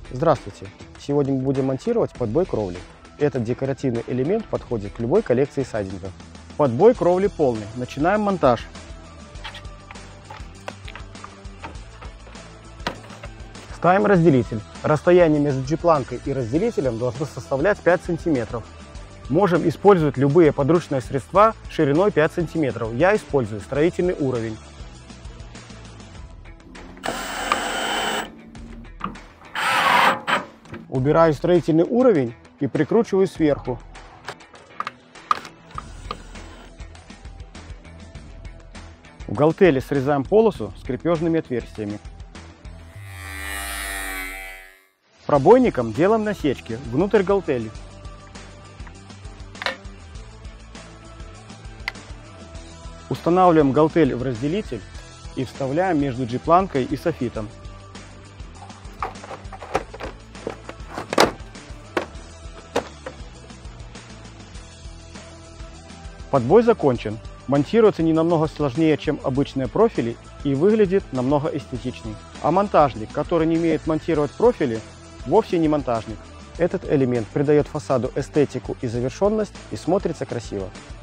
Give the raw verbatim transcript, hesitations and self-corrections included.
Здравствуйте! Сегодня мы будем монтировать подбой кровли. Этот декоративный элемент подходит к любой коллекции сайдингов. Подбой кровли полный. Начинаем монтаж. Ставим разделитель. Расстояние между джи-планкой и разделителем должно составлять пять сантиметров. Можем использовать любые подручные средства шириной пять сантиметров. Я использую строительный уровень. Убираю строительный уровень и прикручиваю сверху. В галтели срезаем полосу с крепежными отверстиями. Пробойником делаем насечки внутрь галтели. Устанавливаем галтель в разделитель и вставляем между джи-планкой и софитом. Подбой закончен. Монтируется не намного сложнее, чем обычные профили, и выглядит намного эстетичней. А монтажник, который не умеет монтировать профили, вовсе не монтажник. Этот элемент придает фасаду эстетику и завершенность и смотрится красиво.